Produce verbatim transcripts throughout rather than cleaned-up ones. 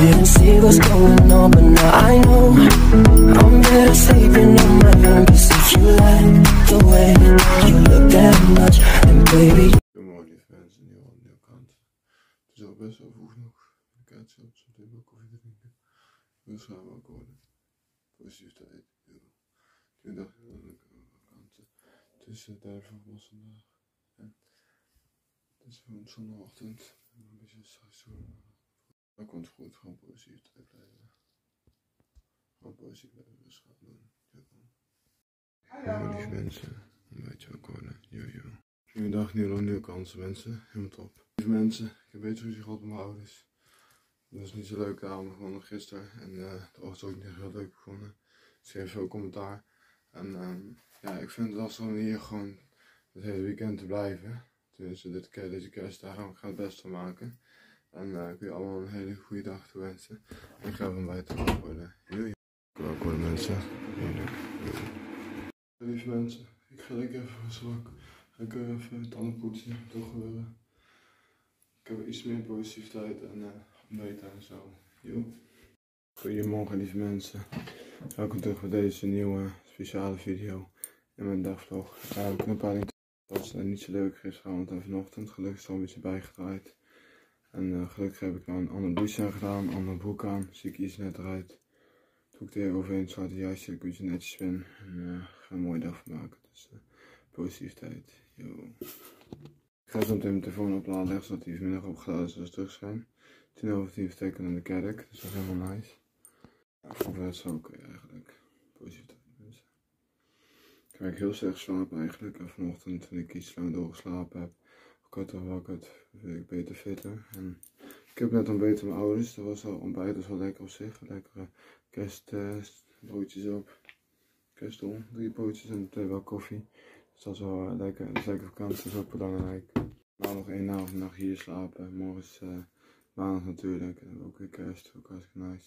didn't see what's going on, but now I know. I'm better sleeping on my own, cause if you like the way you look that much, and baby. Goedemorgen lieve mensen, nieuw aan de nieuwe kant. Het is al best wel vroeg nog. Ik kijk zo op zo'n wel koffie drinken. Dus gaan we ook worden. Positiviteit. Ik dacht aan de kant. Het is de derde van was vandaag. En het is gewoon zondagochtend. Een beetje straks door. Dat komt goed, gewoon positiviteit blijven. Gewoon positief blijven, dus gaan doen. Hallo lieve mensen, een beetje ook worden. Jojo. Nieuwe dag, nieuwe, nieuwe kansen mensen, helemaal top. Lieve mensen, ik heb een beetje ruzie gehad met mijn ouders. Dat was niet zo leuk, de avond begonnen gisteren. En uh, de ochtend ook niet heel leuk begonnen. Ik schreef veel commentaar. En um, ja, ik vind het lastig om hier gewoon het hele weekend te blijven. Tenminste, dit keer, deze kerstdagen, ik ga het best van maken. En uh, ik wil je allemaal een hele goede dag toewensen. En ik ga van buiten wakker worden. Jojo. Wakker worden mensen. Heerlijk. Lieve mensen, ik ga lekker even zwak. Ga ik even tanden poetsen, toch gebeuren. Ik heb iets meer positiviteit en uh, beter en zo. Jo. Goedemorgen lieve mensen. Welkom terug bij deze nieuwe speciale video in mijn dagvlog. Uh, ik heb een paar dingen. Het was uh, niet zo leuk gisteravond en vanochtend. Gelukkig is er al een beetje bijgedraaid. En uh, gelukkig heb ik nou een ander douche gedaan, een ander broek aan. Zie ik iets net eruit. Doe ik er hier overheen, zodat het juist een beetje netjes ben. En uh, ga een mooie dag van maken. Dus uh, positiviteit. Yo. Ik ga zo meteen mijn telefoon opladen leggen, zodat hij vanmiddag opgeladen is als we terug zijn. Tien over tien vertrekken naar de kerk, dus dat is helemaal nice. Ja, voor de rest ook eigenlijk. Positiviteit mensen. Ik heb heel slecht geslapen eigenlijk. En vanochtend, toen ik iets lang doorgeslapen heb, korter wakker, wil ik beter fitter. En ik heb net ontbeten met mijn ouders. Dat was al ontbijt, dat was wel lekker op zich. Lekkere kersttest, broodjes op. Kerstol, drie broodjes en twee wel koffie. Dus dat is wel uh, lekker. Dus lekker vakantie is ook belangrijk. Nou nog één avond nacht hier slapen. Morgen is uh, maandag natuurlijk. En ook weer kerst, ook hartstikke nice.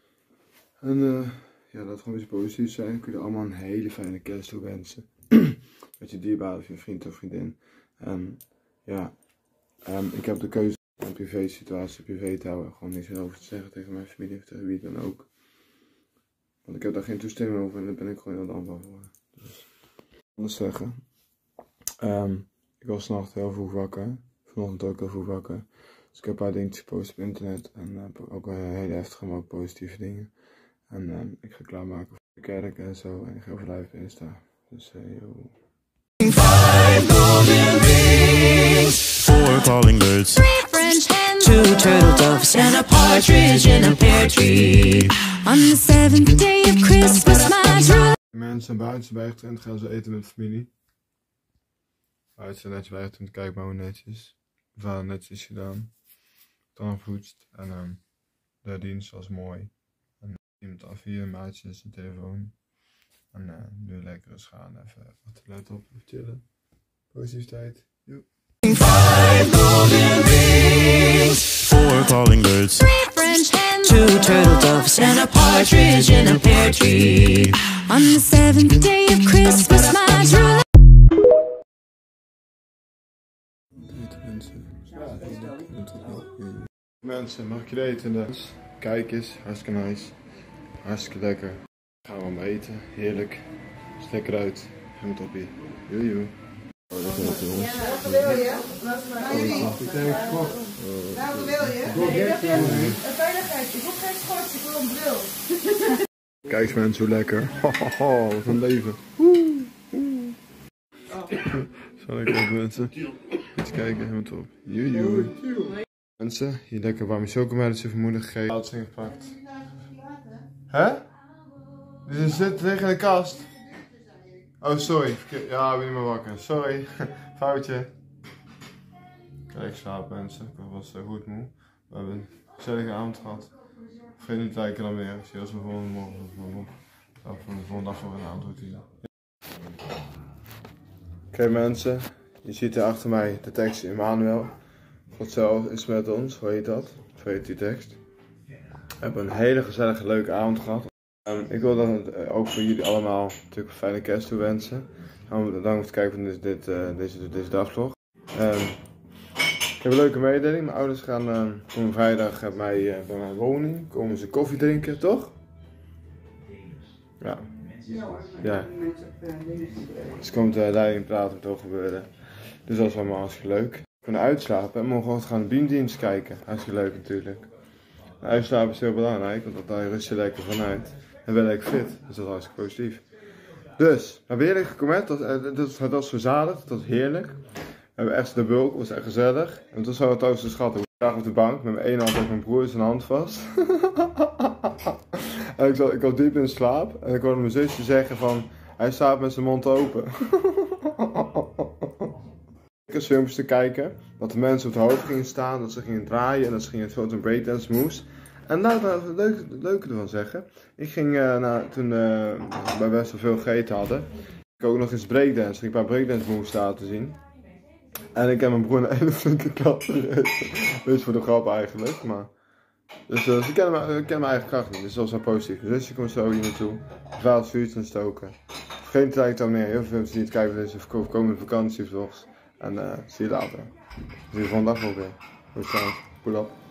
En uh, ja, dat gewoon een beetje positief zijn. Ik wil je allemaal een hele fijne kerst toewensen. Met je dierbare of je vriend of vriendin. En ja, um, ik heb de keuze om een privé situatie privé te houden. Gewoon niks over te zeggen tegen mijn familie of tegen wie dan ook. Want ik heb daar geen toestemming over en daar ben ik gewoon heel dankbaar voor. Dus, anders zeggen. Um, ik was vannacht heel vroeg wakker. Vanochtend ook heel vroeg wakker. Dus ik heb een paar dingetjes gepost op internet. En uh, heb ook wel hele heftige, maar ook positieve dingen. En um, ik ga klaarmaken voor de kerk en zo. En ik ga over live Insta. Dus uh, yo. Five golden rings, four calling birds, three French hens, two turtle doves, and a partridge in a pear tree. On the seventh day of Christmas, my true. Mensen buiten zijn bijgetraind, gaan ze eten met familie. Buiten zijn netjes bijgetraind, kijk maar hoe netjes. De vader netjes gedaan. Dan gepoetst en um, de dienst was mooi. En iemand af hier, maatjes, zijn telefoon. En uh, nu lekker eens gaan, even wat let op, even chillen. Positiviteit. Joep. Five golden rings, four calling birds, three French hens, two turtle doves, and a partridge in a pear tree. On the seventh day of Christmas, my true. Mensen, mag ik je eten? Kijk eens, hartstikke nice. Hartstikke lekker. Gaan we maar eten, heerlijk. Ziet lekker uit. Helemaal toppie. Jojo. Oh, dat is het ons. Welke wil je? Welke wil je? Een veiligheid. Ik wil geen schort, ik wil een bril. Kijk eens mensen, hoe lekker. Hohoho, wat een leven. Zo lekker ook mensen. Eens kijken, helemaal top. Jojo. Mensen, hier lekker warme chocomelk voor moeder gegeven. Alles ingepakt. Hè? Dus zit tegen de kast. Oh, sorry. Ja, ik ben niet meer wakker. Sorry. Foutje. Kijk, ik slaap mensen. Ik was uh, goed moe. We hebben een gezellige avond gehad. Vergeet niet te kijken dan weer. Ik zie je als we volgende morgen op. Of van de volgende dag voor een avondroutine. Oké okay, mensen. Je ziet hier achter mij de tekst Emmanuel. God zelf is met ons. Hoe heet dat? Hoe heet die tekst? We hebben een hele gezellige, leuke avond gehad. Um, ik wil dan uh, ook voor jullie allemaal natuurlijk een fijne kerst toewensen. Gaan we bedankt voor het kijken van dit, dit, uh, deze, deze dagvlog. Um, Ik heb een leuke mededeling. Mijn ouders gaan uh, komen vrijdag bij, mij, uh, bij mijn woning. Komen ze koffie drinken, toch? Ja. Ja. Dus komt de leiding praten wat er gebeuren. Dus dat is allemaal hartstikke leuk. We kunnen uitslapen en morgen gaan we beamdienst kijken. Hartstikke leuk natuurlijk. Uitslapen is heel belangrijk, want daar rust je lekker vanuit. En ben lekker fit, dus dat is hartstikke positief. Dus, we hebben heerlijk gecomment. Het was verzadigd, het was heerlijk. We hebben echt de bulk, het was echt gezellig. En het was zo trouwens de schat. Ik lag op de bank met mijn ene hand op mijn broer zijn hand vast. En ik, zat, ik was diep in slaap en ik hoorde mijn zusje zeggen van, hij staat met zijn mond open. Ik had filmpjes te kijken, dat de mensen op het hoofd gingen staan, dat ze gingen draaien en dat ze gingen veel een breakdance moves. En laat me het leuke, het leuke ervan zeggen. Ik ging uh, nou, toen uh, wij best wel veel gegeten hadden, ik ook nog eens breakdance, ik heb een paar breakdance moves laten zien. En ik heb mijn broer een hele flinke klap gegeven. Beetje voor de grap eigenlijk, maar... Dus uh, ze kennen, me, uh, kennen mijn eigen kracht niet, dus dat was wel positief. Dus je komt zo hier naartoe, twaalf vuurtjes aan stoken. Vergeet niet te abonneren, heel veel mensen die het kijken naar deze komende vakantievlogs. En uh, zie je later. Zie je volgende dag wel weer. Goed zo, pull up.